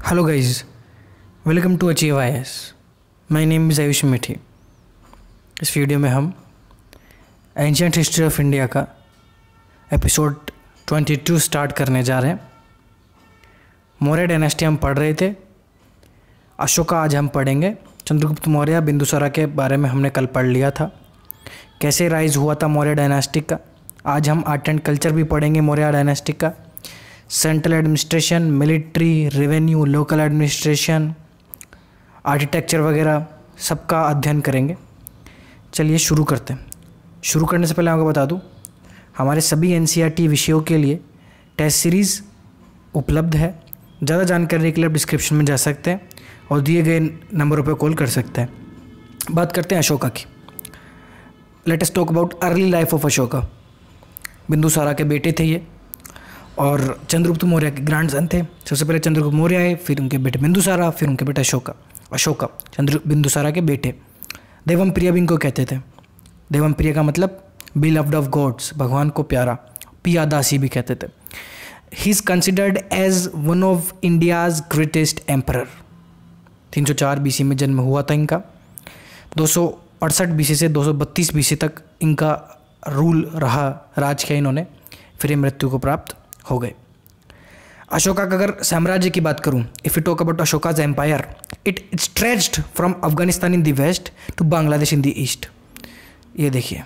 Hello guys, welcome to achieve IAS। My name is Ayush Mithi. इस वीडियो में हम एंशिएंट हिस्ट्री ऑफ इंडिया का एपिसोड 22 स्टार्ट करने जा रहे हैं। मौर्य डायनेस्टी हम पढ़ रहे थे, अशोका आज हम पढ़ेंगे। चंद्रगुप्त मौर्य बिंदुसारा के बारे में हमने कल पढ़ लिया था, कैसे राइज हुआ था मौर्य डायनेस्टी का। आज हम आर्ट एंड कल्चर भी पढ़ेंगे मौर्य डायनेस्टी का। Central administration, military, revenue, local administration, architecture वगैरह सबका अध्ययन करेंगे। चलिए शुरू करते हैं। शुरू करने से पहले आपको बता दूं, हमारे सभी NCERT विषयों के लिए टेस्ट सीरीज़ उपलब्ध है। ज़्यादा जानकारी के लिए आप डिस्क्रिप्शन में जा सकते हैं और दिए गए नंबरों पर कॉल कर सकते हैं। बात करते हैं अशोका की। Let us talk about early life of Ashoka. Bindusara के बेटे थे ये और चंद्रगुप्त मौर्य के ग्रैंडसन थे। सबसे पहले चंद्रगुप्त मौर्य आए, फिर उनके बेटे बिंदुसारा, फिर उनके बेटे अशोका बिंदुसारा के बेटे। देवमप्रिय भी इनको कहते थे। देवमप्रिय का मतलब बिलव्ड ऑफ गॉड्स, भगवान को प्यारा। पियादासी भी कहते थे। He is considered as one of India's greatest emperor. 304 BC में जन्म हुआ था इनका। 268 BC से 232 BC तक इनका रूल रहा, राज किया इन्होंने, फिर मृत्यु को प्राप्त हो गए। अशोका का अगर साम्राज्य की बात करूं, if you talk about Ashoka's empire, it stretched from Afghanistan in the west to Bangladesh in the east. ये देखिए,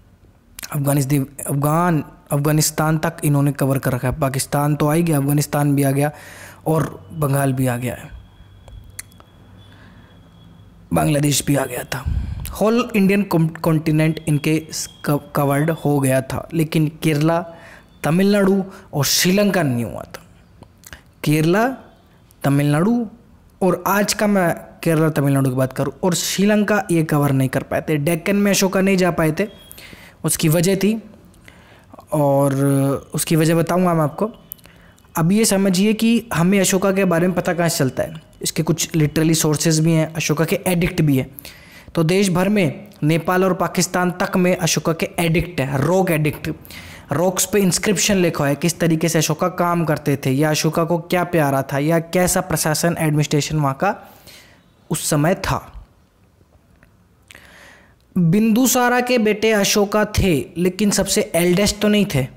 अफगानिस्तान तक इन्होंने कवर कर रखा है। पाकिस्तान तो आ ही गया, अफगानिस्तान भी आ गया और बंगाल भी आ गया है, बांग्लादेश भी आ गया था। होल इंडियन कॉन्टिनेंट इनके कवर्ड हो गया था, लेकिन केरला, तमिलनाडु और श्रीलंका नहीं हुआ था। केरला, तमिलनाडु और आज का मैं केरला तमिलनाडु की बात करूं, और श्रीलंका ये कवर नहीं कर पाए थे। डेक्कन में अशोका नहीं जा पाए थे, उसकी वजह थी और उसकी वजह बताऊंगा मैं आपको। अब ये समझिए कि हमें अशोका के बारे में पता कहाँ से चलता है। इसके कुछ लिटरली सोर्सेज भी हैं, अशोका के एडिक्ट भी है। तो देश भर में, नेपाल और पाकिस्तान तक में अशोका के एडिक्ट है, रॉक एडिक्ट। रॉक्स पे इंस्क्रिप्शन लिखा है किस तरीके से अशोका काम करते थे, या अशोका को क्या प्यारा था, या कैसा प्रशासन एडमिनिस्ट्रेशन वहाँ का उस समय था। बिंदुसारा के बेटे अशोका थे, लेकिन सबसे एल्डेस्ट तो नहीं थे।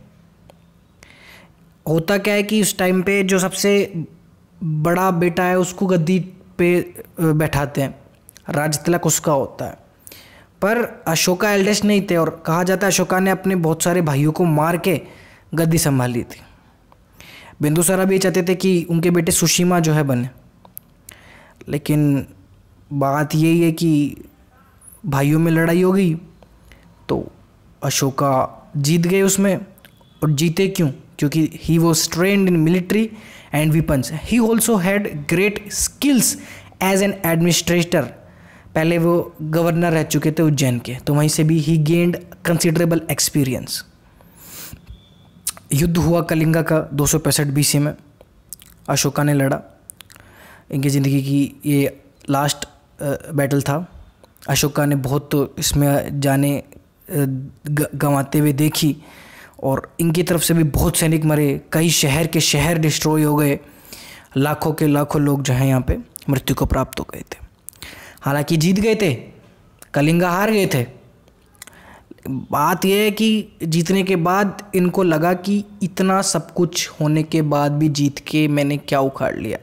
होता क्या है कि उस टाइम पे जो सबसे बड़ा बेटा है उसको गद्दी पे बैठाते हैं, राज तिलक उसका होता है। पर अशोका एल्डेस्ट नहीं थे और कहा जाता है अशोका ने अपने बहुत सारे भाइयों को मार के गद्दी संभाली थी। बिंदुसारा भी चाहते थे कि उनके बेटे सुशीमा जो है बने, लेकिन बात यही है कि भाइयों में लड़ाई हो गई तो अशोका जीत गए उसमें। और जीते क्यों? क्योंकि he was trained in military and weapons. He also had great skills as an administrator. पहले वो गवर्नर रह चुके थे उज्जैन के, तो वहीं से भी ही गेंड कंसिडरेबल एक्सपीरियंस। युद्ध हुआ कलिंगा का 265 BC में, अशोका ने लड़ा। इनकी ज़िंदगी की ये लास्ट बैटल था। अशोका ने बहुत इसमें जाने गंवाते हुए देखी और इनकी तरफ से भी बहुत सैनिक मरे। कई शहर के शहर डिस्ट्रॉय हो गए, लाखों के लाखों लोग जो हैं यहाँ पे मृत्यु को प्राप्त हो गए थे। हालांकि जीत गए थे, कलिंगा हार गए थे। बात यह है कि जीतने के बाद इनको लगा कि इतना सब कुछ होने के बाद भी जीत के मैंने क्या उखाड़ लिया,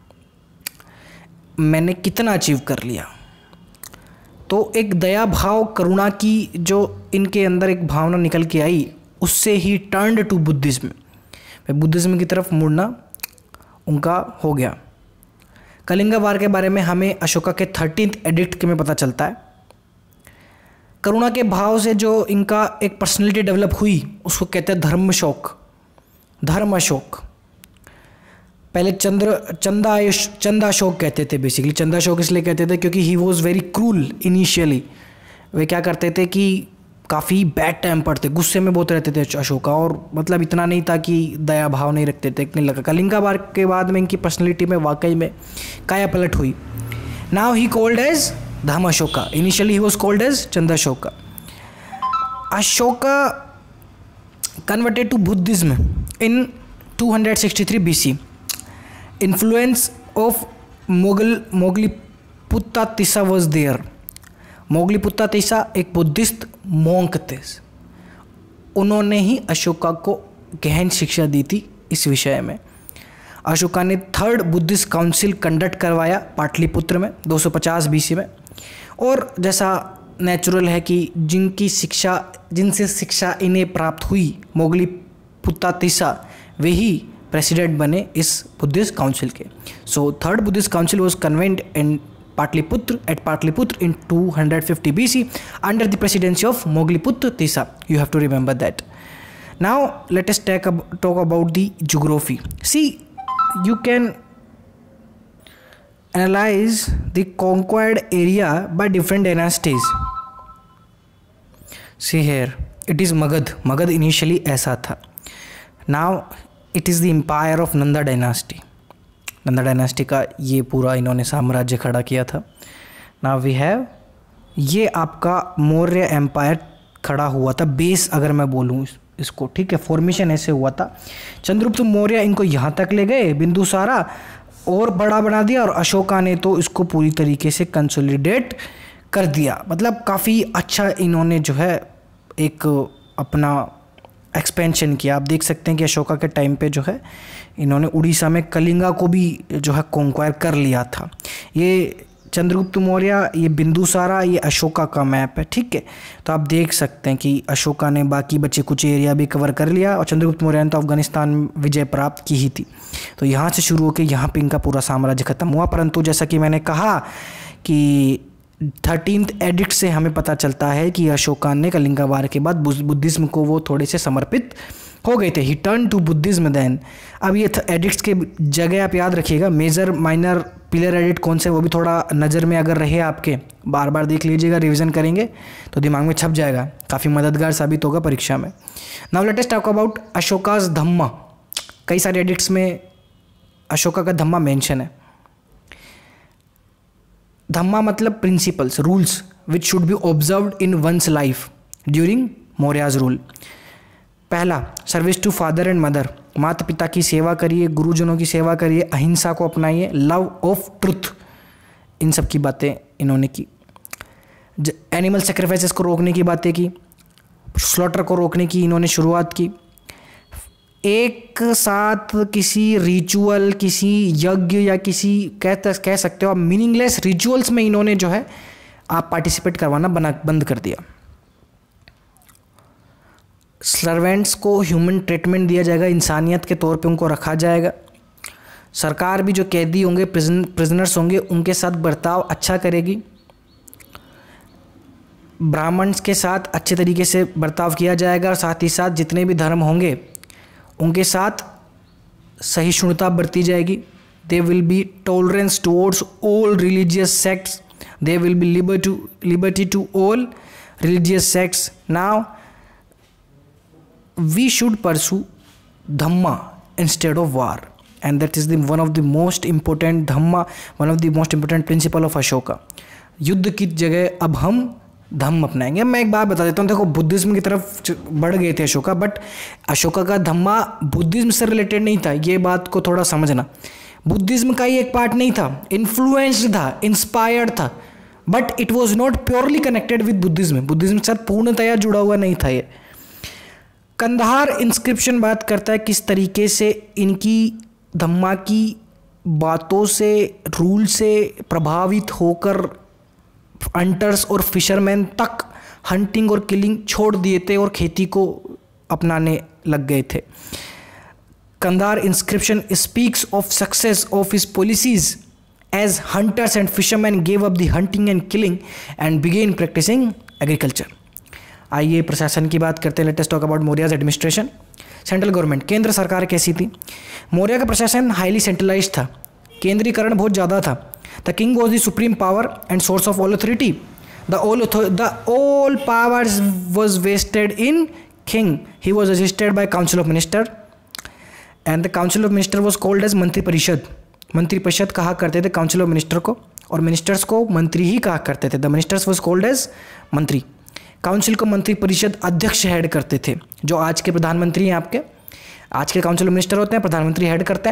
मैंने कितना अचीव कर लिया। तो एक दया भाव, करुणा की जो इनके अंदर एक भावना निकल के आई, उससे he turned to Buddhism. Buddhism की तरफ मुड़ना उनका हो गया। कलिंगा वार के बारे में हमें अशोका के 13th एडिक्ट के में पता चलता है। करुणा के भाव से जो इनका एक पर्सनैलिटी डेवलप हुई, उसको कहते हैं धर्म अशोक। पहले चंदा अशोक कहते थे। बेसिकली चंदा अशोक इसलिए कहते थे क्योंकि he was very cruel initially. वे क्या करते थे कि काफ़ी बैड टेम्पर्ड थे, गुस्से में बहुत रहते थे अशोका, और मतलब इतना नहीं था कि दया भाव नहीं रखते थे, इतने लगा। कलिंगा वार के बाद में इनकी पर्सनैलिटी में वाकई में काया पलट हुई। Now he called as Dharma Ashoka, initially he was called as Chanda Ashoka. Ashoka converted to Buddhism in 263 BC influence of Moggaliputta Tissa was there. मोगलीपुत्ता तिसा एक बुद्धिस्ट मॉन्क थे, उन्होंने ही अशोका को गहन शिक्षा दी थी इस विषय में। अशोका ने थर्ड बुद्धिस्ट काउंसिल कंडक्ट करवाया पाटलिपुत्र में 250 BC में। और जैसा नेचुरल है कि जिनसे शिक्षा इन्हें प्राप्त हुई मोगलीपुत्ता तिसा, वे ही प्रेसिडेंट बने इस बुद्धिस्ट काउंसिल के। So third Buddhist council was convened in at Patliputra in 250 BC under the presidency of Mogliputra Tisa. You have to remember that. Now let us talk about the geography. See, you can analyze the conquered area by different dynasties. See here, it is Magad. Magad initially ऐसा था. Now it is the empire of Nanda dynasty. Nanda dynasty का ये पूरा इन्होंने साम्राज्य खड़ा किया था। नाउ वी हैव, ये आपका मौर्य एम्पायर खड़ा हुआ था, बेस अगर मैं बोलूँ इसको, ठीक है, फॉर्मेशन ऐसे हुआ था। चंद्रगुप्त मौर्य इनको यहाँ तक ले गए, बिंदुसारा और बड़ा बना दिया, और अशोका ने तो इसको पूरी तरीके से कंसोलिडेट कर दिया। मतलब काफ़ी अच्छा इन्होंने जो है एक अपना एक्सपेंशन किया। आप देख सकते हैं कि अशोका के टाइम पे जो है इन्होंने उड़ीसा में कलिंगा को भी जो है कॉन्क्वायर कर लिया था। ये चंद्रगुप्त मौर्य, ये बिंदुसारा, ये अशोका का मैप है, ठीक है। तो आप देख सकते हैं कि अशोका ने बाकी बचे कुछ एरिया भी कवर कर लिया, और चंद्रगुप्त मौर्य ने तो अफगानिस्तान में विजय प्राप्त की ही थी। तो यहाँ से शुरू होकर यहाँ पे इनका पूरा साम्राज्य खत्म हुआ। परंतु जैसा कि मैंने कहा कि 13th एडिक्ट से हमें पता चलता है कि अशोका ने कलिंगा वार के बाद बुद्धिज्म को वो थोड़े से समर्पित हो गए थे। He turn to Buddhism then. अब ये एडिक्ट्स के जगह आप याद रखिएगा, मेजर माइनर पिलर एडिक्ट कौन से, वो भी थोड़ा नज़र में अगर रहे आपके, बार बार देख लीजिएगा, रिवीजन करेंगे तो दिमाग में छप जाएगा, काफ़ी मददगार साबित होगा परीक्षा में। Now let us talk about Ashoka's Dhamma. कई सारे एडिक्ट्स में अशोका का धम्मा मेंशन है। धम्मा मतलब principles, rules which should be observed in one's life during Maurya's rule. पहला, service to father and mother, माता पिता की सेवा करिए, गुरुजनों की सेवा करिए, अहिंसा को अपनाइए, लव ऑफ ट्रुथ, इन सब की बातें इन्होंने की। एनिमल सेक्रीफाइसेस को रोकने की बातें की, स्लॉटर को रोकने की इन्होंने शुरुआत की। एक साथ किसी रिचुअल, किसी यज्ञ या किसी कह सकते हो आप मीनिंगलेस रिचुअल्स में इन्होंने जो है आप पार्टिसिपेट करवाना बंद कर दिया। सर्वेंट्स को ह्यूमन ट्रीटमेंट दिया जाएगा, इंसानियत के तौर पे उनको रखा जाएगा। सरकार भी जो कैदी होंगे, प्रिजनर्स होंगे, उनके साथ बर्ताव अच्छा करेगी। ब्राह्मण्स के साथ अच्छे तरीके से बर्ताव किया जाएगा, और साथ ही साथ जितने भी धर्म होंगे उनके साथ सहिष्णुता बरती जाएगी। They will be tolerance towards all religious sects, they will be liberty to all religious sects. Now we should pursue dhamma instead of war, and that is one of the most important principle of Ashoka। युद्ध की जगह अब हम धम्म अपनाएंगे। मैं एक बात बता देता हूँ, देखो बुद्धिज्म की तरफ बढ़ गए थे अशोका, बट अशोका का धम्मा बुद्धिज्म से रिलेटेड नहीं था, ये बात को थोड़ा समझना। बुद्धिज्म का ही एक पार्ट नहीं था, इन्फ्लुएंस्ड था, इंस्पायर्ड था, but it was not purely connected with Buddhism. Buddhism के साथ पूर्णतया जुड़ा हुआ नहीं था ये। कंधार इंस्क्रिप्शन बात करता है किस तरीके से इनकी धम्मा की बातों से, रूल से प्रभावित होकर हंटर्स और फिशरमैन तक हंटिंग और किलिंग छोड़ दिए थे और खेती को अपनाने लग गए थे। Kandahar inscription speaks of success of his policies as hunters and fishermen gave up the hunting and killing and began practising agriculture. आइए प्रशासन की बात करते हैं। Let us talk about Maurya's administration. Central government, केंद्र सरकार कैसी थी? मौर्य का प्रशासन हाईली सेंट्रलाइज्ड था, केंद्रीकरण बहुत ज़्यादा था। The king was the supreme power and source of all authority. The all powers was vested in king. He was assisted by council of minister and the council of minister was called as मंत्री परिषद। मंत्री परिषद कहा करते थे council of minister को, और ministers को मंत्री ही कहा करते थे। The ministers was called as Mantri. Council को मंत्री परिषद अध्यक्ष हेड करते थे, जो आज के प्रधानमंत्री हैं आपके। आज के काउंसिल मिनिस्टर होते हैं, प्रधानमंत्री हेड करते हैं,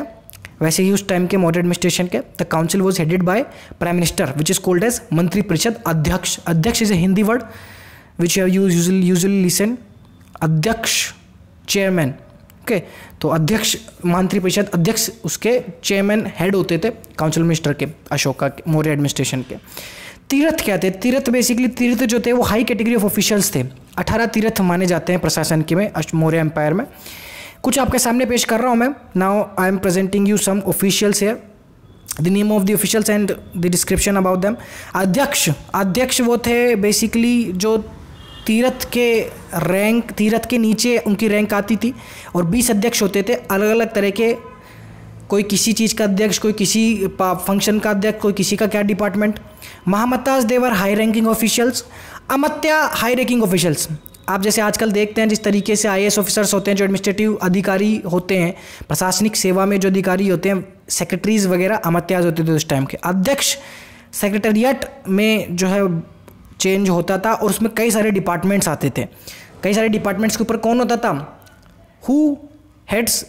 वैसे ही उस टाइम के मौर्य एडमिनिस्ट्रेशन के the council was headed by prime minister which is called as मंत्री parishad adhyaksha. Adhyaksha is a Hindi word which you usually listen. Adhyaksha chairman. Okay, तो अध्यक्ष मंत्री परिषद अध्यक्ष उसके चेयरमैन हेड होते थे काउंसिल मिनिस्टर के अशोका के मौर्य एडमिनिस्ट्रेशन के. तीर्थ क्या थे? तीर्थ बेसिकली तीर्थ जो थे वो हाई कैटेगरी ऑफ ऑफिशियल्स थे. 18 तीर्थ माने जाते हैं प्रशासन के में मौर्य एम्पायर में. कुछ आपके सामने पेश कर रहा हूँ मैं. Now I am presenting you some officials here. The name of the officials and the description about them. अध्यक्ष वो थे बेसिकली जो तीर्थ के नीचे उनकी रैंक आती थी, और 20 अध्यक्ष होते थे अलग अलग तरह के. कोई किसी चीज़ का अध्यक्ष, कोई किसी फंक्शन का अध्यक्ष, कोई किसी का क्या department. Mahamattas they were high ranking officials. Amatya high ranking officials. आप जैसे आजकल देखते हैं जिस तरीके से IAS ऑफिसर्स होते हैं, जो एडमिनिस्ट्रेटिव अधिकारी होते हैं, प्रशासनिक सेवा में जो अधिकारी होते हैं, सेक्रेटरीज वगैरह अमत्याज होते थे उस टाइम के. अध्यक्ष सेक्रेटरिएट में जो है चेंज होता था, और उसमें कई सारे डिपार्टमेंट्स आते थे. कई सारे डिपार्टमेंट्स के ऊपर कौन होता था? Who heads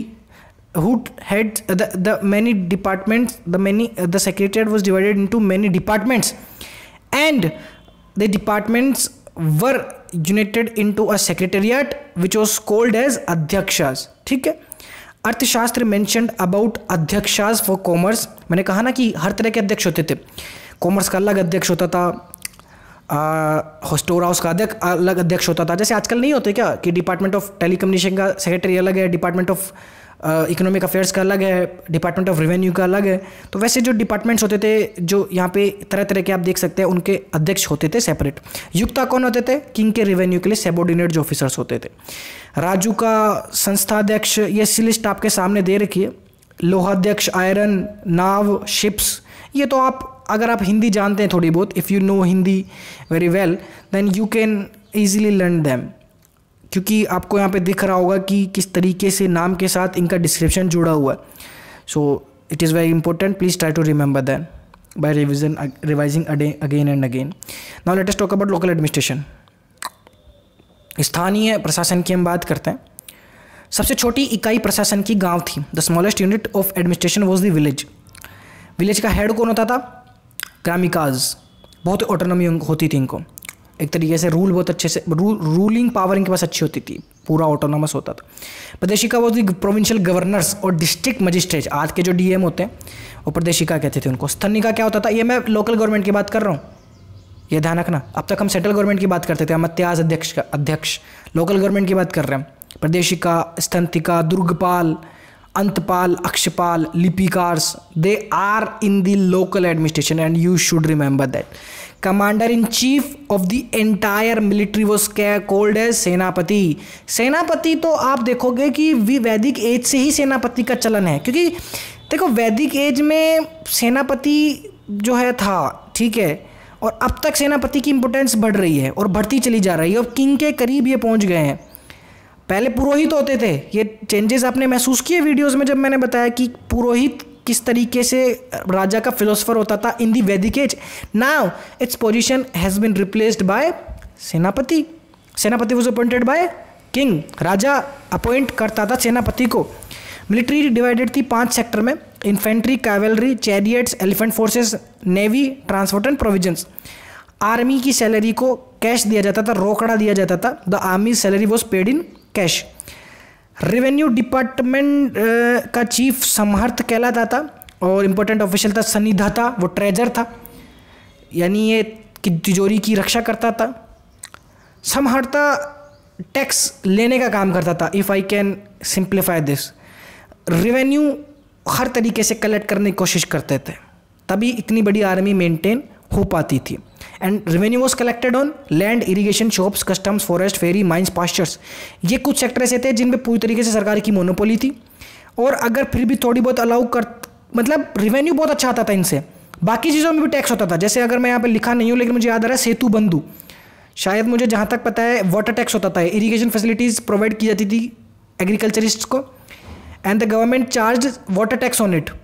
the many departments, the secretariat was divided into many departments, and the departments were united into a secretariat which was called as adhyakshas. ठीक है. Arthashastra mentioned about adhyakshas for commerce. मैंने कहा ना कि हर तरह के अध्यक्ष होते थे. कॉमर्स का अलग अध्यक्ष होता था, स्टोर हाउस का अलग अध्यक्ष होता था. जैसे आजकल नहीं होते क्या कि डिपार्टमेंट ऑफ टेलीकम्युनिकेशन का सेक्रेटरी अलग है, डिपार्टमेंट ऑफ इकोनॉमिक अफेयर्स का अलग है, डिपार्टमेंट ऑफ रेवेन्यू का अलग है. तो वैसे जो डिपार्टमेंट्स होते थे, जो यहाँ पे तरह तरह के आप देख सकते हैं, उनके अध्यक्ष होते थे सेपरेट. युक्ता कौन होते थे? किंग के रेवेन्यू के लिए सबऑर्डिनेट जो ऑफिसर्स होते थे. राजू का संस्थाध्यक्ष, ये लिस्ट आपके सामने दे रखी है. लोहाध्यक्ष, आयरन, नाव, शिप्स. ये तो आप अगर आप हिंदी जानते हैं थोड़ी बहुत, if you know Hindi very well, then you can easily learn them, क्योंकि आपको यहाँ पे दिख रहा होगा कि किस तरीके से नाम के साथ इनका डिस्क्रिप्शन जुड़ा हुआ है. So it is very important. Please try to remember that by revising again and again. Now let us talk about local administration. स्थानीय प्रशासन की हम बात करते हैं. सबसे छोटी इकाई प्रशासन की गांव थी. The smallest unit of administration was the village. Village का हेड कौन होता था? ग्रामिकाज. बहुत ऑटोनॉमी होती थी इनको. एक तरीके से रूल बहुत अच्छे से, रूलिंग पावर इनके पास अच्छी होती थी, पूरा ऑटोनॉमस होता था. प्रदेशिका वो प्रोविंशियल गवर्नर्स और डिस्ट्रिक्ट मजिस्ट्रेट. आज के जो DM होते हैं वो प्रदेशिका कहते थे उनको. स्थनिका क्या होता था? ये मैं लोकल गवर्नमेंट की बात कर रहा हूँ, ये ध्यान रखना. अब तक हम सेंट्रल गवर्नमेंट की बात करते थे, अमत्याज अध्यक्ष. लोकल गवर्नमेंट की बात कर रहे हैं. Pradeshika, sthanika, durgapal, antapal, akshapal, lipikars, they are in the local administration and you should remember that. Commander in chief of the entire military was called as senapati. सेनापति तो आप देखोगे कि वैदिक एज से ही सेनापति का चलन है, क्योंकि देखो वैदिक एज में सेनापति जो है था, ठीक है, और अब तक सेनापति की इंपोर्टेंस बढ़ रही है और बढ़ती चली जा रही है, और किंग के करीब ये पहुंच गए हैं. पहले पुरोहित होते थे. ये चेंजेस आपने महसूस किए वीडियोस में जब मैंने बताया कि पुरोहित किस तरीके से राजा का फिलोसफर होता था in the Vedic age. Now its position has been replaced by senapati. Senapati was appointed by king. राजा अपॉइंट करता था सेनापति को. मिलिट्री डिवाइडेड थी 5 सेक्टर में: infantry, cavalry, chariots, elephant forces, navy, transport and provisions. Army की सैलरी को कैश दिया जाता था, रोकड़ा दिया जाता था. The army salary was paid in cash. Revenue department का चीफ समहर्त कहलाता था, और इम्पोर्टेंट ऑफिशियल था सन्निधाता, वो ट्रेजर था, यानी ये तिजोरी की रक्षा करता था. समहर्ता टैक्स लेने का काम करता था. If I can simplify this, revenue हर तरीके से कलेक्ट करने की कोशिश करते थे, तभी इतनी बड़ी आर्मी मेंटेन हो पाती थी. And revenue was collected on land, irrigation, shops, customs, forest, ferry, mines, pastures. ये कुछ सेक्टर ऐसे थे जिन पे पूरी तरीके से सरकार की मोनोपोली थी, और अगर फिर भी थोड़ी बहुत अलाउ कर, मतलब रेवेन्यू बहुत अच्छा आता था इनसे. बाकी चीज़ों में भी टैक्स होता था. जैसे अगर मैं यहाँ पे लिखा नहीं हूँ, लेकिन मुझे याद आ रहा है सेतु बंधु, शायद मुझे जहाँ तक पता है वाटर टैक्स होता था. इरीगेशन फैसिलिटीज़ प्रोवाइड की जाती थी एग्रीकल्चरिस्ट को, and the government charge water tax on it.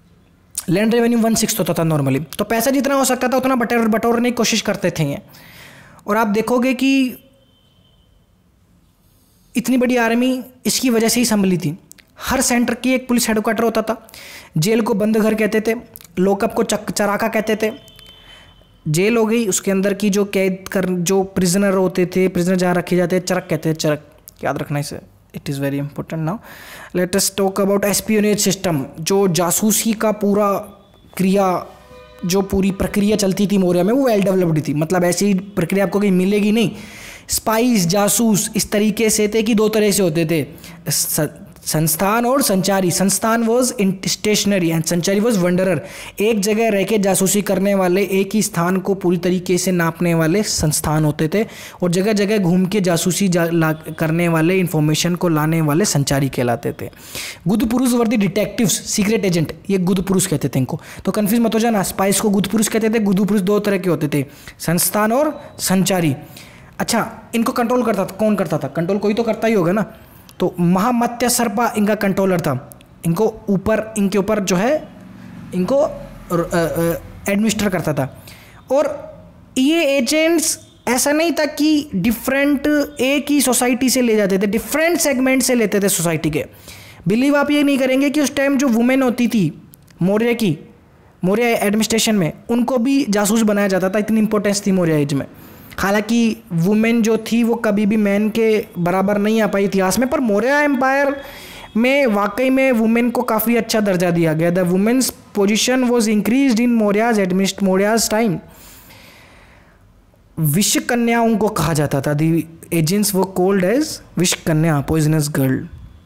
Land revenue 1/6 होता था नॉर्मली. तो पैसा जितना हो सकता था उतना बटोरने की कोशिश करते थे ये. और आप देखोगे कि इतनी बड़ी आर्मी इसकी वजह से ही संभली थी. हर सेंटर की एक पुलिस हेडक्वार्टर होता था। जेल को बंद घर कहते थे, लॉकअप को चराका कहते थे। जेल हो गई, उसके अंदर की जो जो प्रिजनर होते थे, प्रिजनर जहाँ रखे जाते थे, चरक कहते हैं, चरक, याद रखना इसे, it is very important. Now let us talk about espionage system, जो जासूसी का पूरा जो पूरी प्रक्रिया चलती थी मौर्य में, वो वेल डेवलप्ड थी। मतलब ऐसी प्रक्रिया आपको कहीं मिलेगी नहीं। स्पाइस, जासूस इस तरीके से थे कि दो तरह से होते थे, संस्थान और संचारी। Sansthan was stationary and sanchari was wanderer. एक जगह रह के जासूसी करने वाले, एक ही स्थान को पूरी तरीके से नापने वाले संस्थान होते थे, और जगह जगह घूम के जासूसी करने वाले, इंफॉर्मेशन को लाने वाले संचारी कहलाते थे। Gudh purush were the detectives, secret agent, ये गुद पुरुष कहते थे इनको, तो कन्फ्यूज मत हो जाना। स्पाइस को गुद पुरुष कहते थे, गुद पुरुष दो तरह के होते थे, संस्थान और संचारी। अच्छा, इनको कंट्रोल करता था, कौन करता था? कंट्रोल कोई तो करता ही होगा ना। तो महामत्य सर्पा इनका कंट्रोलर था। इनके ऊपर जो है, इनको एडमिनिस्टर करता था। और ये एजेंट्स ऐसा नहीं था कि डिफरेंट एक ही सोसाइटी से ले जाते थे, डिफरेंट सेगमेंट से लेते थे सोसाइटी के। बिलीव आप ये नहीं करेंगे कि उस टाइम जो वुमेन होती थी मौर्य एडमिनिस्ट्रेशन में, उनको भी जासूस बनाया जाता था। इतनी इंपॉर्टेंस थी मौर्य एज में। हालांकि वुमेन जो थी वो कभी भी मैन के बराबर नहीं आ पाई इतिहास में, पर मौर्य एम्पायर में वाकई में वुमेन को काफ़ी अच्छा दर्जा दिया गया। The women's position was increased in Maurya's time. विष कन्याओं को कहा जाता था, the agents were called as vish kanya, poisonous girl.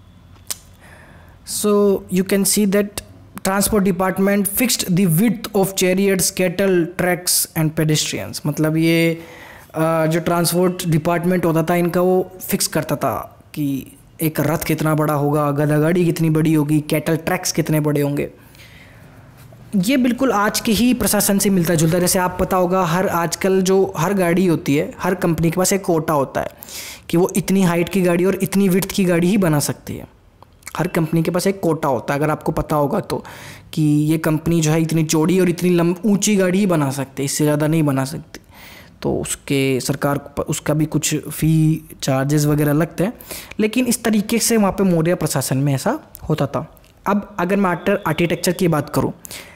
So you can see that transport department fixed the width of chariots, cattle, tracks and pedestrians. मतलब ये जो ट्रांसपोर्ट डिपार्टमेंट होता था इनका, वो फिक्स करता था कि एक रथ कितना बड़ा होगा, गधा गाड़ी कितनी बड़ी होगी, कैटल ट्रैक्स कितने बड़े होंगे। ये बिल्कुल आज के ही प्रशासन से मिलता जुलता। जैसे आप पता होगा, आजकल जो हर गाड़ी होती है, हर कंपनी के पास एक कोटा होता है कि वो इतनी हाइट की गाड़ी और इतनी विड्थ की गाड़ी ही बना सकती है। हर कंपनी के पास एक कोटा होता है, अगर आपको पता होगा तो, कि ये कंपनी जो है इतनी चौड़ी और इतनी ऊंची गाड़ी ही बना सकती है, इससे ज़्यादा नहीं बना सकती। तो उसके सरकार उसका भी कुछ फ़ी चार्जेस वगैरह लगते हैं, लेकिन इस तरीके से वहाँ पे मौर्य प्रशासन में ऐसा होता था। अब अगर मैं आर्किटेक्चर की बात करूँ,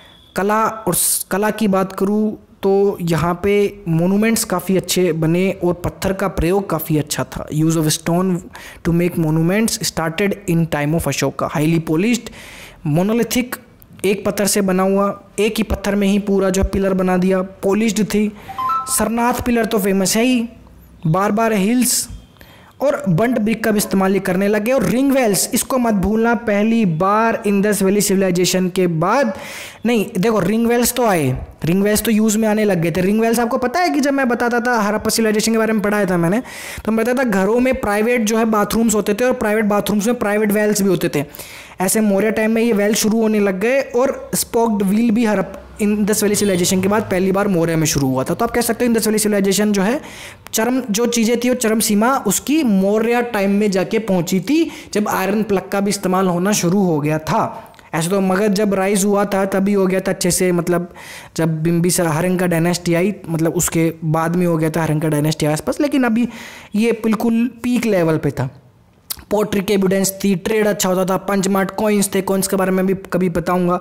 कला की बात करूँ, तो यहाँ पे मोनूमेंट्स काफ़ी अच्छे बने और पत्थर का प्रयोग काफ़ी अच्छा था। Use of stone to make monuments started in time of Ashoka. Highly polished, monolithic, एक पत्थर से बना हुआ, एक ही पत्थर में ही पूरा जो पिलर बना दिया, पॉलिश्ड थी। सरनाथ पिलर तो फेमस है ही, बार हिल्स और बंट ब्रिक का भी इस्तेमाल ये करने लगे। और रिंग वेल्स, इसको मत भूलना, पहली बार इंडस वैली सिविलाइजेशन के बाद, नहीं देखो, रिंग वेल्स तो आए, रिंग वेल्स तो यूज़ में आने लग गए थे। रिंग वेल्स आपको पता है कि जब मैं बताता था हड़प्पा सिविलाइजेशन के बारे में पढ़ाया था मैंने, तो मैं बताया था घरों में प्राइवेट जो है बाथरूम्स होते थे और प्राइवेट बाथरूम्स में प्राइवेट वेल्स भी होते थे। ऐसे मौर्य टाइम में ये वेल शुरू होने लग गए और स्पोक्ड व्हील भी इंडस वैली सिविलाइजेशन के बाद पहली बार मौर्य में शुरू हुआ था। तो आप कह सकते हो इंडस वैली सिविलाइजेशन जो है जो चीज़ें थी वो चरम सीमा उसकी मौर्य टाइम में जाके पहुंची थी, जब आयरन प्लग का भी इस्तेमाल होना शुरू हो गया था। ऐसे तो मगध जब राइज हुआ था तभी हो गया था अच्छे से, मतलब जब बिम्बिसार हर्यंका डायनेस्टी आई, मतलब उसके बाद में हो गया था हर्यंका डायनेस्टी आसपास, लेकिन अभी ये बिल्कुल पीक लेवल पे था। पोट्री की एविडेंस थी, ट्रेड अच्छा होता था, पंचमार्ट कॉइन्स थे, कॉइन्स के बारे में भी कभी बताऊंगा।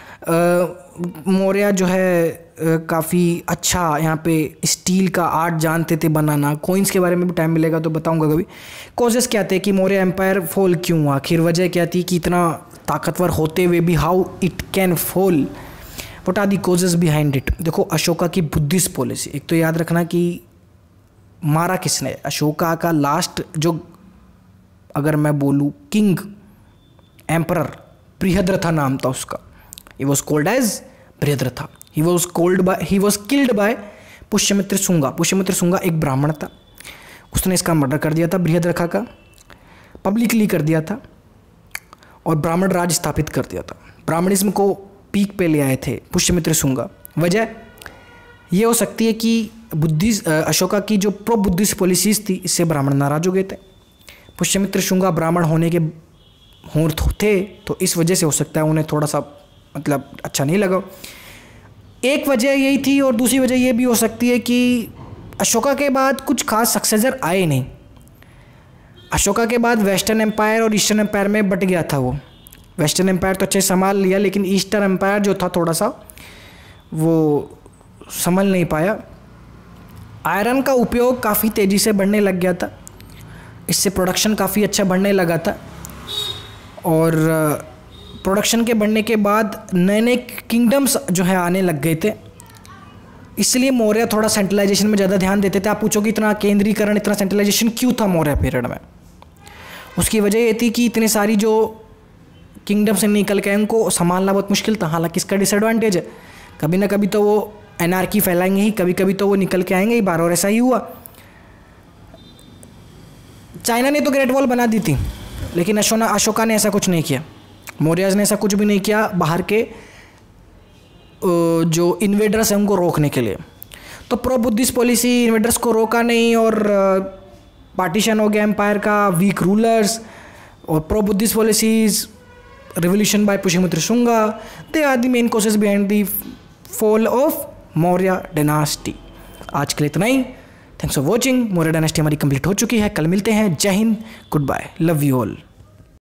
मौर्य जो है काफ़ी अच्छा यहाँ पे स्टील का आर्ट जानते थे बनाना। कॉइन्स के बारे में भी टाइम मिलेगा तो बताऊंगा कभी। कॉजेस क्या थे कि मौर्य एम्पायर फॉल क्यों हुआ, आखिर वजह क्या थी कि इतना ताकतवर होते हुए भी how it can fall, what are the causes behind it. देखो, अशोका की बुद्धिस्ट पॉलिसी, एक तो याद रखना कि मारा किसने, अशोका का लास्ट जो, अगर मैं बोलूँ किंग एम्परर, बृहद्रथा नाम था उसका, he was called as Brihadratha. He was killed by Pushyamitra Shunga. Pushyamitra Shunga एक ब्राह्मण था, उसने इसका मर्डर कर दिया था, बृहद्रथा का पब्लिकली कर दिया था और ब्राह्मण राज स्थापित कर दिया था। ब्राह्मणिज्म को पीक पे ले आए थे पुष्यमित्र शुंगा। वजह ये हो सकती है कि अशोका की जो प्रो बुद्धिस्ट पॉलिसीज थी, इससे ब्राह्मण नाराज हो गए थे। पुष्यमित्र शुंगा ब्राह्मण होने के थे, तो इस वजह से हो सकता है उन्हें थोड़ा सा मतलब अच्छा नहीं लगा। एक वजह यही थी, और दूसरी वजह ये भी हो सकती है कि अशोका के बाद कुछ खास सक्सेसर आए नहीं। अशोका के बाद वेस्टर्न एम्पायर और ईस्टर्न एम्पायर में बट गया था वो। वेस्टर्न एम्पायर तो अच्छे संभाल लिया, लेकिन ईस्टर्न एम्पायर जो था थोड़ा सा वो संभल नहीं पाया। आयरन का उपयोग काफ़ी तेज़ी से बढ़ने लग गया था, इससे प्रोडक्शन काफ़ी अच्छा बढ़ने लगा था, और प्रोडक्शन के बढ़ने के बाद नए नए किंगडम्स जो है आने लग गए थे, इसलिए मौर्य थोड़ा सेंट्रलाइजेशन में ज़्यादा ध्यान देते थे। आप पूछोगे इतना केंद्रीकरण, इतना सेंट्रलाइजेशन क्यों था मौर्य पीरियड में? उसकी वजह ये थी कि इतने सारी जो किंगडम से निकल के उनको संभालना बहुत मुश्किल था। हालांकि इसका डिसएडवांटेज है, कभी ना कभी तो वो एनार्की फैलाएंगे ही, कभी कभी तो वो निकल के आएंगे ही बाहर, और ऐसा ही हुआ। चाइना ने तो ग्रेट वॉल बना दी थी, लेकिन अशोका ने ऐसा कुछ नहीं किया, मौर्यज ने ऐसा कुछ भी नहीं किया बाहर के जो इन्वेडर्स हैं उनको रोकने के लिए। तो प्रो बुद्धिस्ट पॉलिसी इन्वेडर्स को रोका नहीं, और पार्टीशन हो गया एम्पायर का, वीक रूलर्स, और pro Buddhist policies, revolution by Pushyamitra Shunga, they are the main causes behind the fall of Maurya dynasty। आज के लिए इतना ही। Thanks for watching. Maurya dynasty हमारी कंप्लीट हो चुकी है। कल मिलते हैं। Jai Hind, goodbye, love you all.